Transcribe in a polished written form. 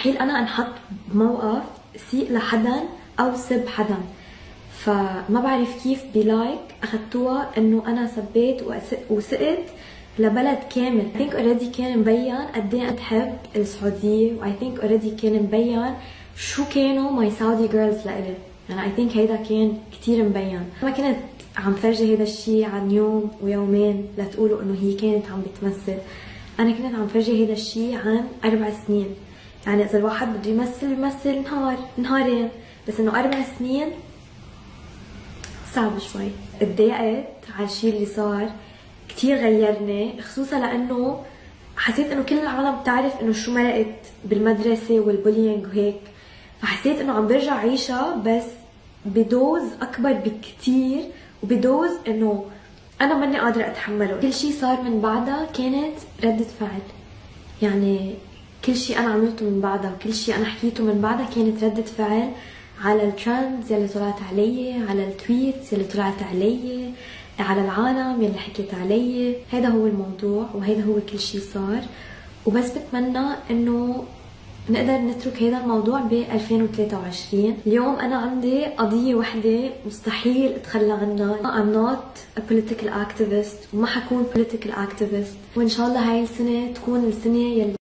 مستحيل انا انحط بموقف سيء لحدا او سب حدا. فما بعرف كيف بلايك اخذتوها انه انا سبيت وسقت لبلد كامل. I think already كان مبين قد ايه انا بحب السعوديه، و I think already كان مبين شو كانوا ماي سعودي جيرلز لإلي. يعني I think هيدا كان كتير مبين. ما كنت عم فرجي هيدا الشيء عن يوم ويومين لتقولوا انه هي كانت عم بتمثل. انا كنت عم فرجي هيدا الشيء عن 4 سنين. يعني اذا الواحد بده يمثل نهار نهارين، بس انه 4 سنين صعب شوي. اتضايقت على الشيء اللي صار، كتير غيرني، خصوصا لانه حسيت انه كل العالم بتعرف انه شو مرقت بالمدرسه والبولينج وهيك. فحسيت انه عم برجع عيشها بس بدوز اكبر بكتير، وبدوز انه انا ماني قادره اتحمله. كل شيء صار من بعدها كانت ردة فعل. يعني كل شيء انا عملته من بعدها وكل شيء انا حكيته من بعدها كانت ردة فعل على الترندز يلي طلعت علي، على التويتس يلي طلعت علي، على العالم يلي حكيت علي. هذا هو الموضوع وهذا هو كل شيء صار. وبس بتمنى انه نقدر نترك هذا الموضوع ب 2023. اليوم انا عندي قضية وحدة مستحيل اتخلى عنها. I'm not a political activist وما حكون political activist، وان شاء الله هاي السنة تكون السنة يلي